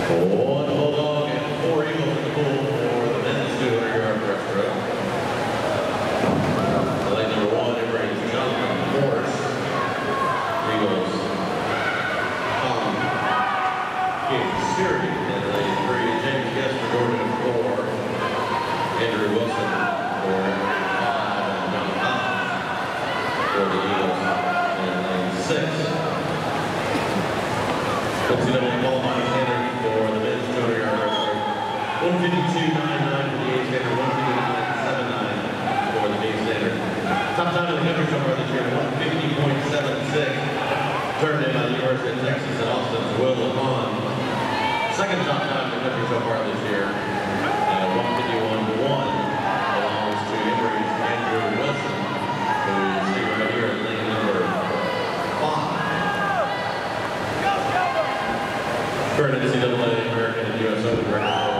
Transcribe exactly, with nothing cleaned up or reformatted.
One Bulldog and four Eagles in the pool for the men's two hundred yard breaststroke. Lane number one, Emery Jonathan Morris. Eagles, Tom King-Siri in lane three. James Guest for Gordon at four. Andrew Wilson for five. And John Collins for the Eagles in lane six. N C double A qualifying standard for the men's two hundred yard breaststroke. one fifty-two point nine nine for the A standard, one fifty-nine point seven nine for the B standard. Top time in the country so far this year, one fifty point seven six. Turned in by the University of Texas at Austin's Will LeBron. Second top time in the country so far this year, at one fifty-one point one, belongs to Emory's Andrew Wilson, who you see right here at lane number five. Current N C double A American and U S Open record.